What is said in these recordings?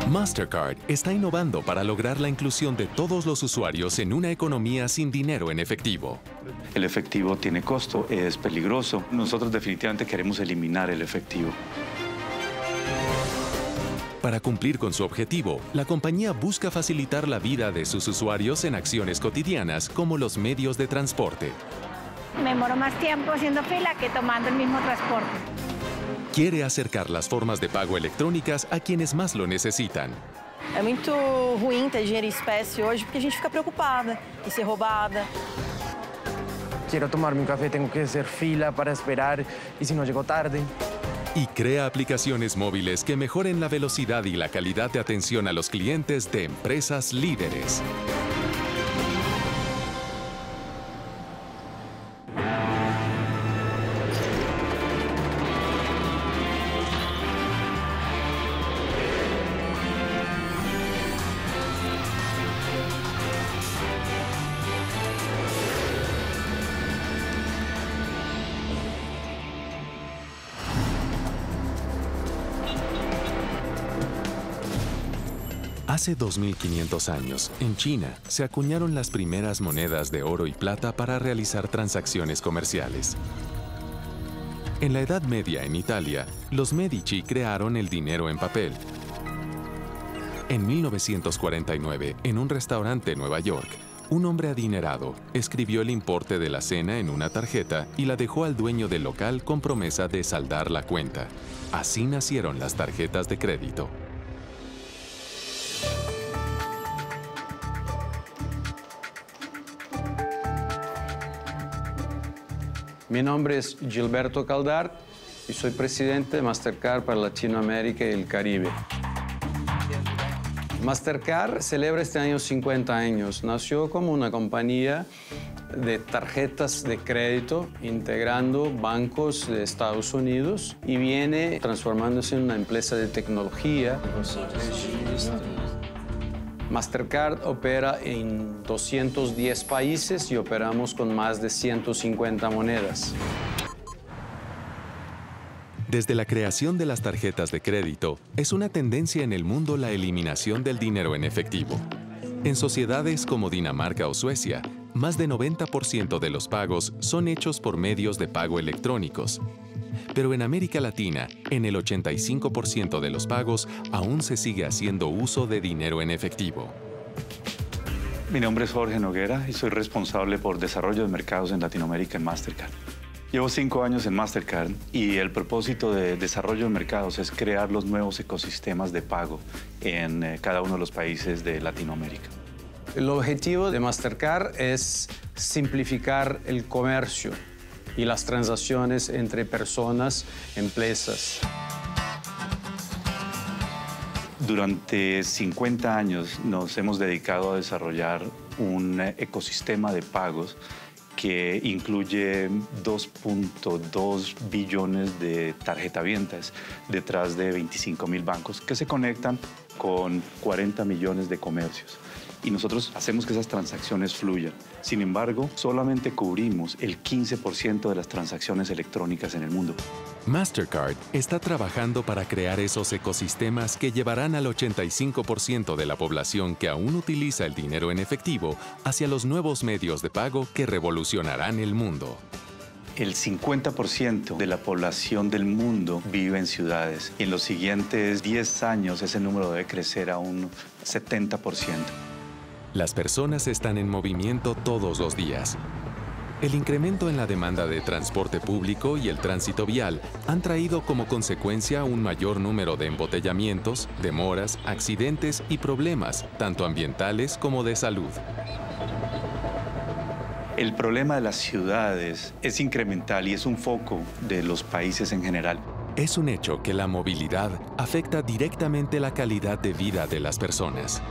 Mastercard está innovando para lograr la inclusión de todos los usuarios en una economía sin dinero en efectivo. El efectivo tiene costo, es peligroso. Nosotros definitivamente queremos eliminar el efectivo. Para cumplir con su objetivo, la compañía busca facilitar la vida de sus usuarios en acciones cotidianas como los medios de transporte. Me demoro más tiempo haciendo fila que tomando el mismo transporte. Quiere acercar las formas de pago electrónicas a quienes más lo necesitan. É muito ruim ter dinheiro em espécie hoje porque a gente fica preocupada em ser roubada. Quiero tomarme un café, tengo que hacer fila para esperar y si no llego tarde. Y crea aplicaciones móviles que mejoren la velocidad y la calidad de atención a los clientes de empresas líderes. Hace 2500 años, en China, se acuñaron las primeras monedas de oro y plata para realizar transacciones comerciales. En la Edad Media en Italia, los Medici crearon el dinero en papel. En 1949, en un restaurante en Nueva York, un hombre adinerado escribió el importe de la cena en una tarjeta y la dejó al dueño del local con promesa de saldar la cuenta. Así nacieron las tarjetas de crédito. Mi nombre es Gilberto Caldart y soy presidente de Mastercard para Latinoamérica y el Caribe. Mastercard celebra este año 50 años. Nació como una compañía de tarjetas de crédito integrando bancos de Estados Unidos y viene transformándose en una empresa de tecnología. Mastercard opera en 210 países y operamos con más de 150 monedas. Desde la creación de las tarjetas de crédito, es una tendencia en el mundo la eliminación del dinero en efectivo. En sociedades como Dinamarca o Suecia, más de 90% de los pagos son hechos por medios de pago electrónicos. Pero en América Latina, en el 85% de los pagos aún se sigue haciendo uso de dinero en efectivo. Mi nombre es Jorge Noguera y soy responsable por desarrollo de mercados en Latinoamérica en Mastercard. Llevo 5 años en Mastercard y el propósito de desarrollo de mercados es crear los nuevos ecosistemas de pago en cada uno de los países de Latinoamérica. El objetivo de Mastercard es simplificar el comercio y las transacciones entre personas, empresas. Durante 50 años nos hemos dedicado a desarrollar un ecosistema de pagos que incluye 2.2 billones de tarjetavientas detrás de 25.000 bancos que se conectan con 40 millones de comercios. Y nosotros hacemos que esas transacciones fluyan. Sin embargo, solamente cubrimos el 15% de las transacciones electrónicas en el mundo. Mastercard está trabajando para crear esos ecosistemas que llevarán al 85% de la población que aún utiliza el dinero en efectivo hacia los nuevos medios de pago que revolucionarán el mundo. El 50% de la población del mundo vive en ciudades y en los siguientes 10 años ese número debe crecer a un 70%. Las personas están en movimiento todos los días. El incremento en la demanda de transporte público y el tránsito vial han traído como consecuencia un mayor número de embotellamientos, demoras, accidentes y problemas, tanto ambientales como de salud. El problema de las ciudades es incremental y es un foco de los países en general. Es un hecho que la movilidad afecta directamente la calidad de vida de las personas.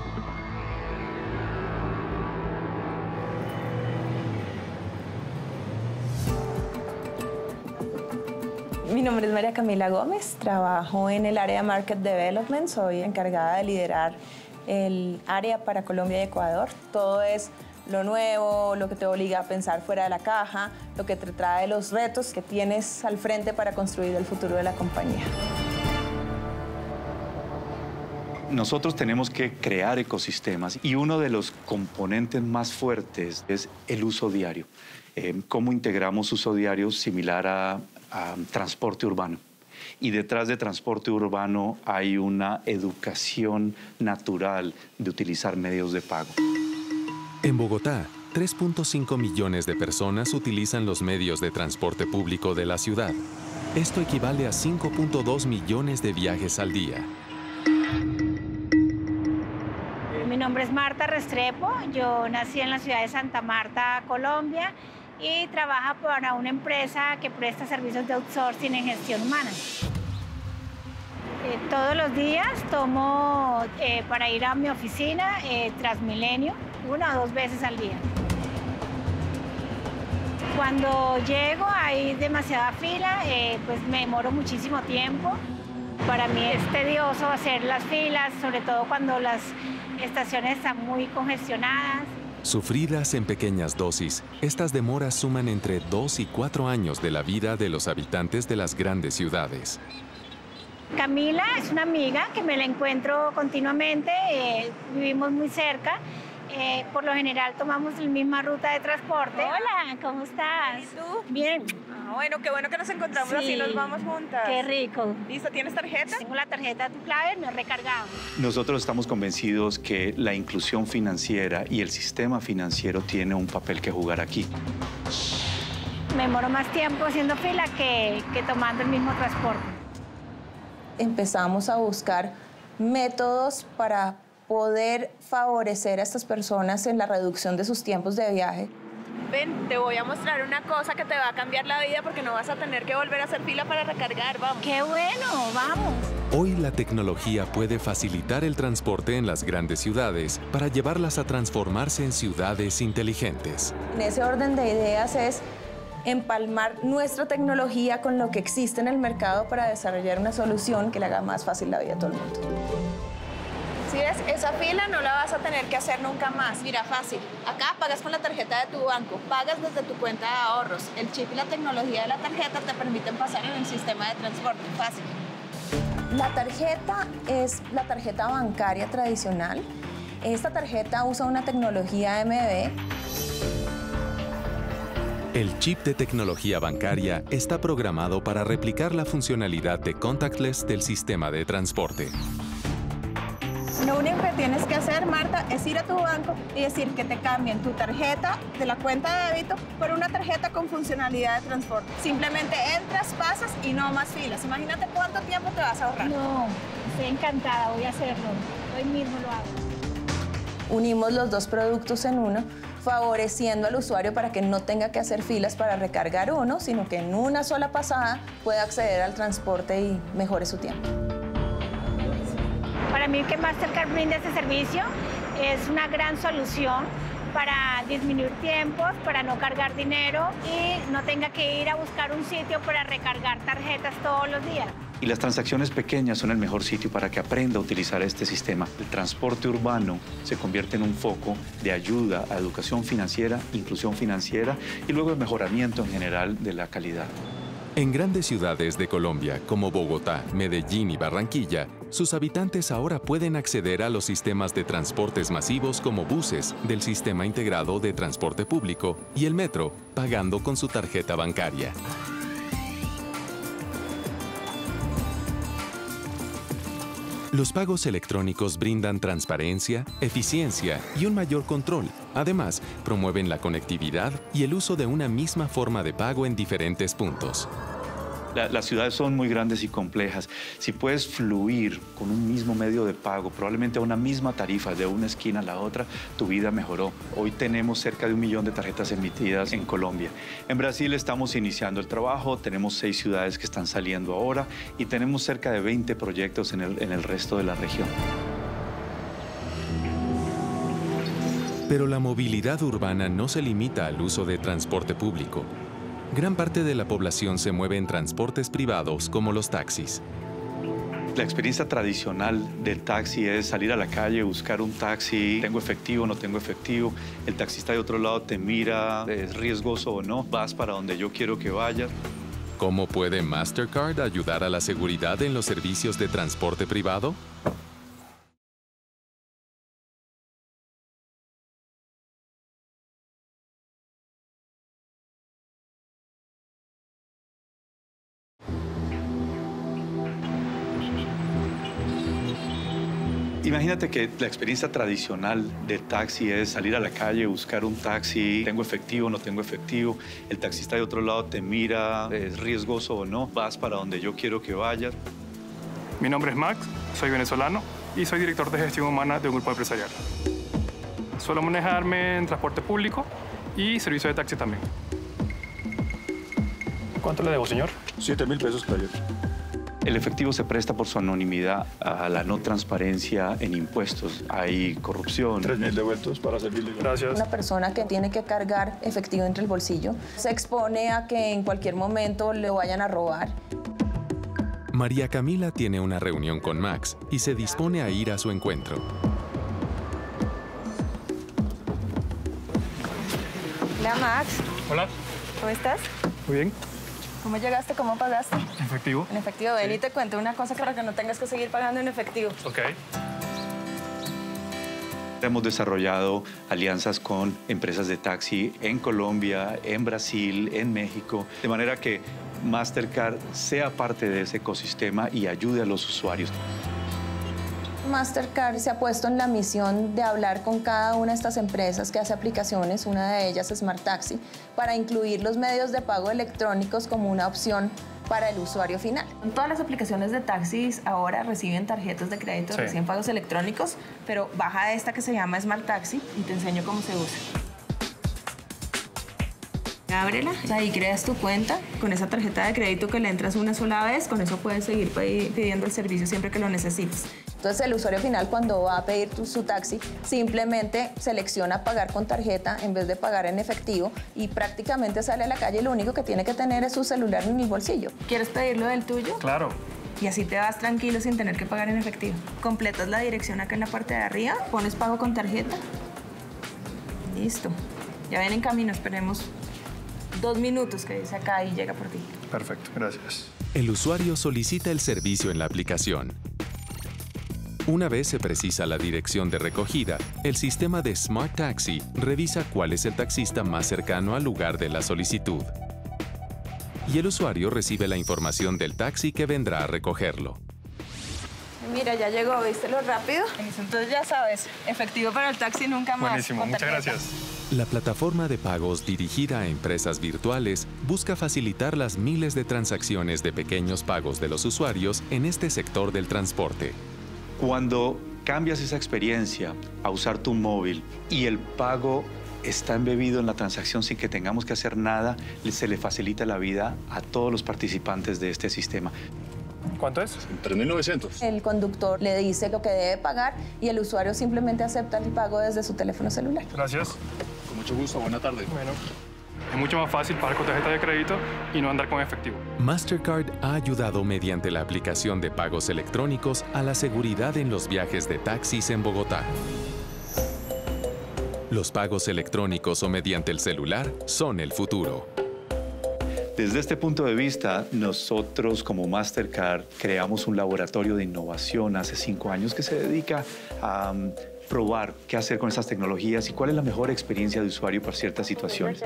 Mi nombre es María Camila Gómez, trabajo en el área de Market Development, soy encargada de liderar el área para Colombia y Ecuador. Todo es lo nuevo, lo que te obliga a pensar fuera de la caja, lo que te trae los retos que tienes al frente para construir el futuro de la compañía. Nosotros tenemos que crear ecosistemas y uno de los componentes más fuertes es el uso diario. ¿Cómo integramos uso diario similar a transporte urbano? Y detrás de transporte urbano hay una educación natural de utilizar medios de pago. En Bogotá, 3.5 millones de personas utilizan los medios de transporte público de la ciudad. Esto equivale a 5.2 millones de viajes al día. Mi nombre es Marta Restrepo, yo nací en la ciudad de Santa Marta, Colombia, y trabajo para una empresa que presta servicios de outsourcing en gestión humana. Todos los días tomo para ir a mi oficina Transmilenio 1 o 2 veces al día. Cuando llego hay demasiada fila, pues me demoro muchísimo tiempo. Para mí es tedioso hacer las filas, sobre todo cuando las estaciones están muy congestionadas. Sufridas en pequeñas dosis, estas demoras suman entre 2 y 4 años de la vida de los habitantes de las grandes ciudades. Camila es una amiga que me la encuentro continuamente, vivimos muy cerca. Por lo general tomamos la misma ruta de transporte. Hola, ¿cómo estás? ¿Y tú? Bien. Bueno, qué bueno que nos encontramos Sí. así, nos vamos juntas. Qué rico. ¿Listo? ¿Tienes tarjeta? Tengo la tarjeta de tu clave, me he recargado. Nosotros estamos convencidos que la inclusión financiera y el sistema financiero tiene un papel que jugar aquí. Me demoro más tiempo haciendo fila que tomando el mismo transporte. Empezamos a buscar métodos para poder favorecer a estas personas en la reducción de sus tiempos de viaje. Ven, te voy a mostrar una cosa que te va a cambiar la vida porque no vas a tener que volver a hacer fila para recargar, vamos. ¡Qué bueno! ¡Vamos! Hoy la tecnología puede facilitar el transporte en las grandes ciudades para llevarlas a transformarse en ciudades inteligentes. En ese orden de ideas es empalmar nuestra tecnología con lo que existe en el mercado para desarrollar una solución que le haga más fácil la vida a todo el mundo. Si ves, esa fila no la vas a tener que hacer nunca más. Mira, fácil. Acá pagas con la tarjeta de tu banco, pagas desde tu cuenta de ahorros. El chip y la tecnología de la tarjeta te permiten pasar en el sistema de transporte. Fácil. La tarjeta es la tarjeta bancaria tradicional. Esta tarjeta usa una tecnología MB. El chip de tecnología bancaria está programado para replicar la funcionalidad de contactless del sistema de transporte. Lo único que tienes que hacer, Marta, es ir a tu banco y decir que te cambien tu tarjeta de la cuenta de débito por una tarjeta con funcionalidad de transporte. Simplemente entras, pasas y no más filas. Imagínate cuánto tiempo te vas a ahorrar. No, estoy encantada, voy a hacerlo. Hoy mismo lo hago. Unimos los dos productos en uno, favoreciendo al usuario para que no tenga que hacer filas para recargar uno, sino que en una sola pasada pueda acceder al transporte y mejore su tiempo. Para mí que Mastercard brinda este servicio es una gran solución para disminuir tiempos, para no cargar dinero y no tenga que ir a buscar un sitio para recargar tarjetas todos los días. Y las transacciones pequeñas son el mejor sitio para que aprenda a utilizar este sistema. El transporte urbano se convierte en un foco de ayuda a educación financiera, inclusión financiera y luego el mejoramiento en general de la calidad. En grandes ciudades de Colombia, como Bogotá, Medellín y Barranquilla, sus habitantes ahora pueden acceder a los sistemas de transportes masivos como buses del Sistema Integrado de Transporte Público y el metro, pagando con su tarjeta bancaria. Los pagos electrónicos brindan transparencia, eficiencia y un mayor control. Además, promueven la conectividad y el uso de una misma forma de pago en diferentes puntos. Las ciudades son muy grandes y complejas. Si puedes fluir con un mismo medio de pago, probablemente a una misma tarifa de una esquina a la otra, tu vida mejoró. Hoy tenemos cerca de 1 millón de tarjetas emitidas en Colombia. En Brasil estamos iniciando el trabajo, tenemos 6 ciudades que están saliendo ahora y tenemos cerca de 20 proyectos en el resto de la región. Pero la movilidad urbana no se limita al uso de transporte público. Gran parte de la población se mueve en transportes privados como los taxis. La experiencia tradicional del taxi es salir a la calle, buscar un taxi, tengo efectivo, no tengo efectivo, el taxista de otro lado te mira, es riesgoso o no, vas para donde yo quiero que vayas. ¿Cómo puede Mastercard ayudar a la seguridad en los servicios de transporte privado? Imagínate que la experiencia tradicional del taxi es salir a la calle, buscar un taxi, tengo efectivo, no tengo efectivo, el taxista de otro lado te mira, es riesgoso o no, vas para donde yo quiero que vayas. Mi nombre es Max, soy venezolano y soy director de gestión humana de un grupo empresarial. Suelo manejarme en transporte público y servicio de taxi también. ¿Cuánto le debo, señor? 7.000 pesos, caballero. El efectivo se presta por su anonimidad a la no transparencia en impuestos. Hay corrupción. 3.000 devueltos para servirle. Gracias. Una persona que tiene que cargar efectivo entre el bolsillo se expone a que en cualquier momento le vayan a robar. María Camila tiene una reunión con Max y se dispone a ir a su encuentro. Hola, Max. Hola. ¿Cómo estás? Muy bien. ¿Cómo llegaste? ¿Cómo pagaste? ¿Efectivo? En efectivo. Ven y te cuento una cosa para que no tengas que seguir pagando en efectivo. Ok. Hemos desarrollado alianzas con empresas de taxi en Colombia, en Brasil, en México, de manera que Mastercard sea parte de ese ecosistema y ayude a los usuarios. Mastercard se ha puesto en la misión de hablar con cada una de estas empresas que hace aplicaciones, una de ellas Smart Taxi, para incluir los medios de pago electrónicos como una opción para el usuario final. Todas las aplicaciones de taxis ahora reciben tarjetas de crédito, reciben pagos electrónicos, pero baja esta que se llama Smart Taxi y te enseño cómo se usa. Ábrela, ahí creas tu cuenta con esa tarjeta de crédito que le entras una sola vez, con eso puedes seguir pidiendo el servicio siempre que lo necesites. Entonces el usuario final cuando va a pedir su taxi simplemente selecciona pagar con tarjeta en vez de pagar en efectivo y prácticamente sale a la calle y lo único que tiene que tener es su celular en el bolsillo. ¿Quieres pedirlo del tuyo? Claro. Y así te vas tranquilo sin tener que pagar en efectivo. Completas la dirección acá en la parte de arriba, pones pago con tarjeta. Listo. Ya ven en camino, esperemos 2 minutos que dice acá y llega por ti. Perfecto, gracias. El usuario solicita el servicio en la aplicación. Una vez se precisa la dirección de recogida, el sistema de Smart Taxi revisa cuál es el taxista más cercano al lugar de la solicitud. Y el usuario recibe la información del taxi que vendrá a recogerlo. Mira, ya llegó, ¿viste lo rápido? Entonces ya sabes, efectivo para el taxi nunca más. Buenísimo, muchas gracias. La plataforma de pagos dirigida a empresas virtuales busca facilitar las miles de transacciones de pequeños pagos de los usuarios en este sector del transporte. Cuando cambias esa experiencia a usar tu móvil y el pago está embebido en la transacción sin que tengamos que hacer nada, se le facilita la vida a todos los participantes de este sistema. ¿Cuánto es? 3.900. El conductor le dice lo que debe pagar y el usuario simplemente acepta el pago desde su teléfono celular. Gracias. Con mucho gusto, buena tarde. Bueno, es mucho más fácil pagar con tarjeta de crédito y no andar con efectivo. Mastercard ha ayudado mediante la aplicación de pagos electrónicos a la seguridad en los viajes de taxis en Bogotá. Los pagos electrónicos o mediante el celular son el futuro. Desde este punto de vista, nosotros como Mastercard creamos un laboratorio de innovación hace 5 años que se dedica a probar qué hacer con estas tecnologías y cuál es la mejor experiencia de usuario para ciertas situaciones.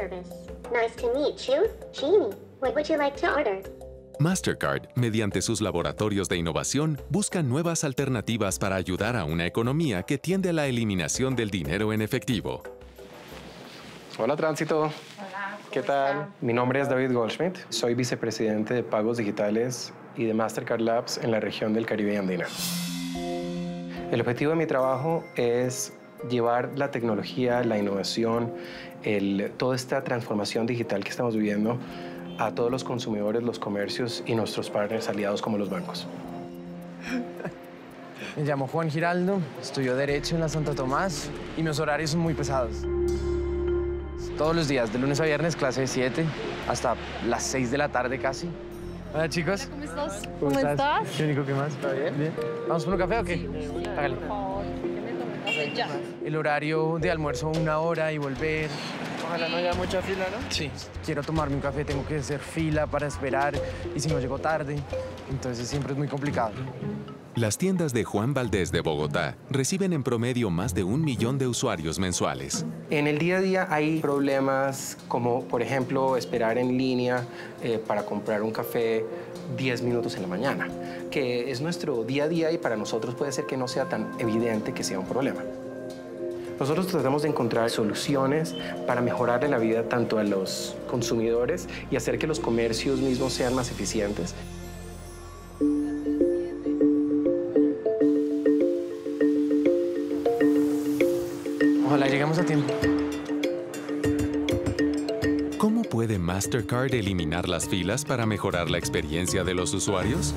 Mastercard, mediante sus laboratorios de innovación, busca nuevas alternativas para ayudar a una economía que tiende a la eliminación del dinero en efectivo. Hola, Tránsito. Hola, ¿Qué tal? Mi nombre es David Goldschmidt. Soy vicepresidente de pagos digitales y de Mastercard Labs en la región del Caribe y Andina. El objetivo de mi trabajo es llevar la tecnología, la innovación, toda esta transformación digital que estamos viviendo a todos los consumidores, los comercios y nuestros partners aliados como los bancos. Me llamo Juan Giraldo, estudio Derecho en la Santo Tomás y mis horarios son muy pesados. Todos los días, de lunes a viernes, clase de 7 hasta las 6 de la tarde casi. Hola, chicos. Hola, ¿cómo estás? ¿Cómo estás? ¿Qué único que más? ¿Está bien? ¿Bien? ¿Vamos por un café o qué? Sí, hágale. Por favor, que me tome café ya. El horario de almuerzo 1 hora y volver. Ojalá no haya mucha fila, ¿no? Sí. Quiero tomarme un café, tengo que hacer fila para esperar y si no llego tarde, entonces siempre es muy complicado. Las tiendas de Juan Valdez de Bogotá reciben en promedio más de 1 millón de usuarios mensuales. En el día a día hay problemas como, por ejemplo, esperar en línea para comprar un café 10 minutos en la mañana, que es nuestro día a día y para nosotros puede ser que no sea tan evidente que sea un problema. Nosotros tratamos de encontrar soluciones para mejorarle la vida tanto a los consumidores y hacer que los comercios mismos sean más eficientes. Ojalá lleguemos a tiempo. ¿Cómo puede Mastercard eliminar las filas para mejorar la experiencia de los usuarios?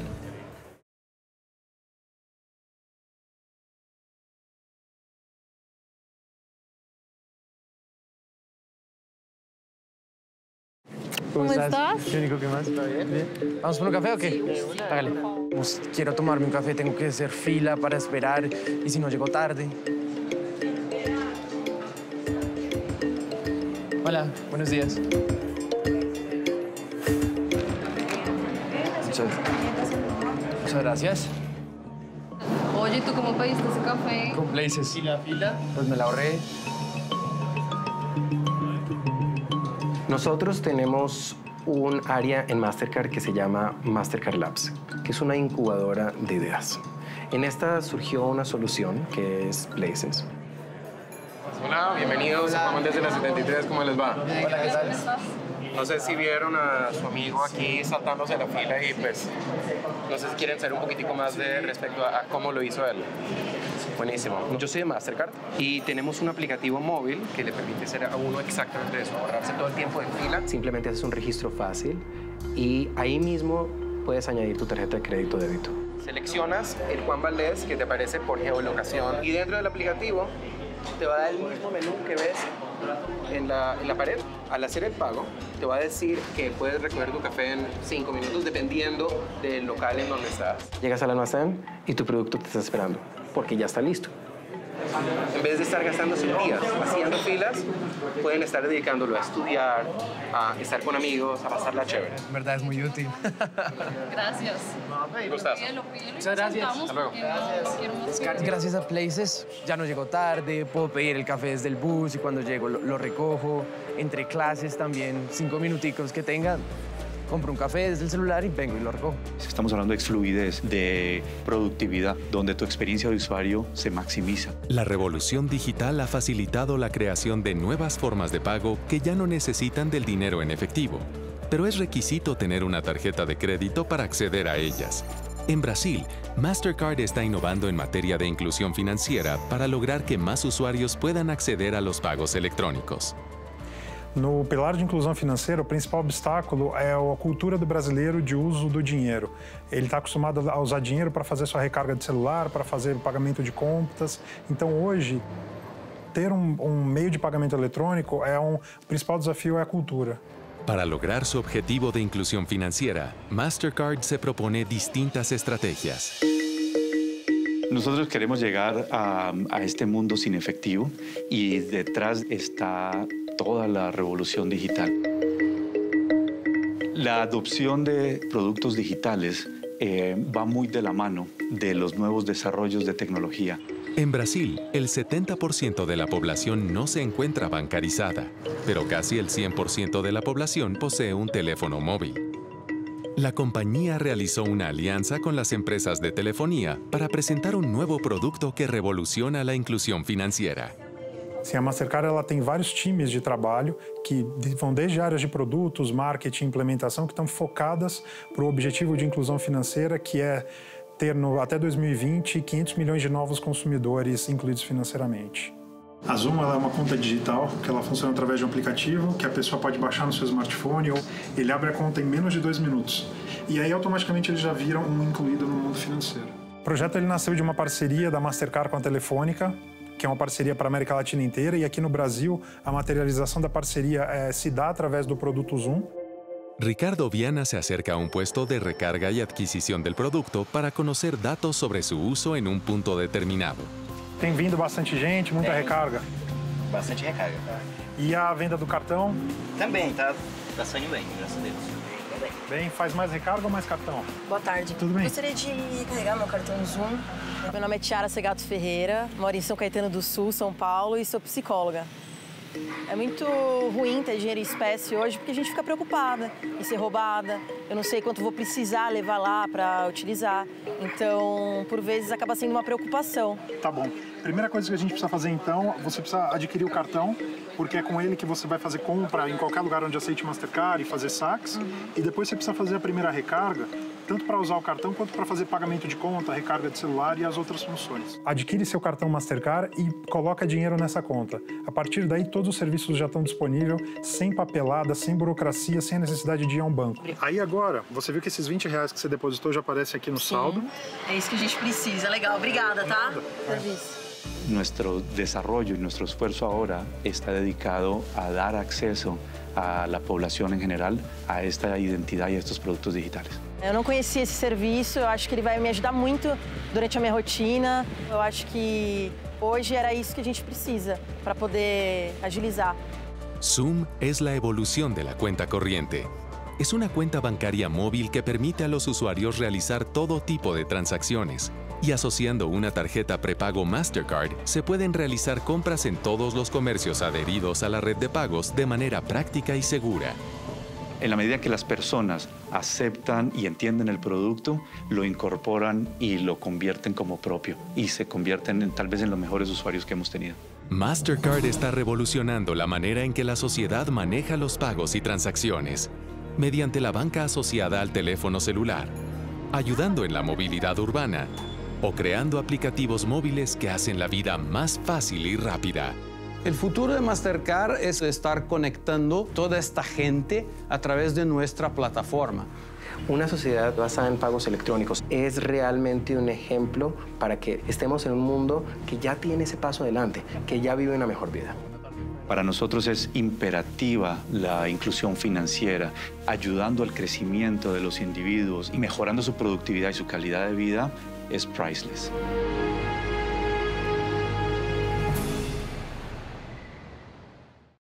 ¿Cómo estás? ¿Qué único que más? ¿Está bien? ¿Vamos por un café o qué? Sí. Hágale. Pues, quiero tomarme un café, tengo que hacer fila para esperar y si no llego tarde. Hola, buenos días. Muchas gracias. Oye, ¿tú cómo pediste ese café? Con Places. ¿Y la fila? Pues me la ahorré. Nosotros tenemos un área en Mastercard que se llama Mastercard Labs, que es una incubadora de ideas. En esta surgió una solución que es Places. Hola, bienvenidos a Juan desde la 73, ¿cómo les va? Hola, ¿qué tal? No sé si vieron a su amigo aquí saltándose la fila y pues no sé si quieren saber un poquitico más de respecto a cómo lo hizo él. Buenísimo. Yo soy de Mastercard y tenemos un aplicativo móvil que le permite hacer a uno exactamente eso, ahorrarse todo el tiempo en fila. Simplemente haces un registro fácil y ahí mismo puedes añadir tu tarjeta de crédito o débito. Seleccionas el Juan Valdez que te aparece por geolocación y dentro del aplicativo te va a dar el mismo menú que ves en la pared. Al hacer el pago, te va a decir que puedes recoger tu café en 5 minutos dependiendo del local en donde estás. Llegas al almacén y tu producto te está esperando porque ya está listo. En vez de estar gastando sus días haciendo filas, pueden estar dedicándolo a estudiar, a estar con amigos, a pasarla chévere. En verdad es muy útil. Gracias. Gustazo. Muchas gracias. Hasta luego. Gracias a Places ya no llego tarde, puedo pedir el café desde el bus y cuando llego lo recojo. Entre clases también, 5 minuticos que tenga, compro un café desde el celular y vengo y lo recojo. Estamos hablando de fluidez, de productividad, donde tu experiencia de usuario se maximiza. La revolución digital ha facilitado la creación de nuevas formas de pago que ya no necesitan del dinero en efectivo, pero es requisito tener una tarjeta de crédito para acceder a ellas. En Brasil, Mastercard está innovando en materia de inclusión financiera para lograr que más usuarios puedan acceder a los pagos electrónicos. No pilar de inclusão financeira, o principal obstáculo é a cultura do brasileiro de uso do dinheiro. Ele está acostumado a usar dinheiro para fazer sua recarga de celular, para fazer o pagamento de contas. Então, hoje, ter um meio de pagamento eletrônico o principal desafio é a cultura. Para lograr su objetivo de inclusión financiera, Mastercard se propone distintas estrategias. Nosotros queremos llegar a este mundo sin efectivo y detrás está toda la revolución digital. La adopción de productos digitales va muy de la mano de los nuevos desarrollos de tecnología. En Brasil, el 70% de la población no se encuentra bancarizada, pero casi el 100% de la población posee un teléfono móvil. La compañía realizó una alianza con las empresas de telefonía para presentar un nuevo producto que revoluciona la inclusión financiera. Sim, a Mastercard ela tem vários times de trabalho que vão desde áreas de produtos, marketing, implementação, que estão focadas para o objetivo de inclusão financeira, que é ter até 2020 500 milhões de novos consumidores incluídos financeiramente. A Zoom ela é uma conta digital que ela funciona através de um aplicativo que a pessoa pode baixar no seu smartphone ou ele abre a conta em menos de 2 minutos. E aí automaticamente eles já viram incluído no mundo financeiro. O projeto ele nasceu de uma parceria da Mastercard com a Telefônica, que é uma parceria para a América Latina inteira, e aqui no Brasil a materialização da parceria se dá através do produto Zoom. Ricardo Viana se acerca a un puesto de recarga y adquisición del producto para conocer datos sobre su uso en un punto determinado. Tem vindo bastante gente, muita recarga. Bastante recarga. E a venda do cartão? Também, tá saindo bem, graças a Deus. tudo bem. Bem, faz mais recarga ou mais cartão? Boa tarde. Tudo bem? Gostaria de carregar meu cartão Zoom. Meu nome é Tiara Segato Ferreira, moro em São Caetano do Sul, São Paulo, e sou psicóloga. É muito ruim ter dinheiro em espécie hoje porque a gente fica preocupada em ser roubada. Eu não sei quanto vou precisar levar lá para utilizar. Então, por vezes, acaba sendo uma preocupação. Tá bom. Primeira coisa que a gente precisa fazer, então, você precisa adquirir o cartão, porque é com ele que você vai fazer compra em qualquer lugar onde aceite Mastercard e fazer saques. E depois você precisa fazer a primeira recarga, tanto para usar o cartão quanto para fazer pagamento de conta, recarga de celular e as outras funções. Adquire seu cartão Mastercard e coloca dinheiro nessa conta. A partir daí, todos os serviços já estão disponíveis, sem papelada, sem burocracia, sem necessidade de ir a um banco. Aí agora, você viu que esses R$20 que você depositou já aparecem aqui no saldo. É isso que a gente precisa. Legal, obrigada, tá? Nuestro desarrollo y nuestro esfuerzo ahora está dedicado a dar acceso a la población en general a esta identidad y a estos productos digitales. Eu não conhecia esse serviço, eu acho que ele vai me ajudar muito durante a minha rotina. Eu acho que hoje era isso que a gente precisa para poder agilizar. Zoom es la evolución de la cuenta corriente. Es una cuenta bancaria móvil que permite a los usuarios realizar todo tipo de transacciones. Y asociando una tarjeta prepago Mastercard, se pueden realizar compras en todos los comercios adheridos a la red de pagos de manera práctica y segura. En la medida que las personas aceptan y entienden el producto, lo incorporan y lo convierten como propio y se convierten tal vez en los mejores usuarios que hemos tenido. Mastercard está revolucionando la manera en que la sociedad maneja los pagos y transacciones mediante la banca asociada al teléfono celular, ayudando en la movilidad urbana o creando aplicativos móviles que hacen la vida más fácil y rápida. El futuro de Mastercard es estar conectando toda esta gente a través de nuestra plataforma. Una sociedad basada en pagos electrónicos es realmente un ejemplo para que estemos en un mundo que ya tiene ese paso adelante, que ya vive una mejor vida. Para nosotros es imperativa la inclusión financiera, ayudando al crecimiento de los individuos y mejorando su productividad y su calidad de vida es priceless.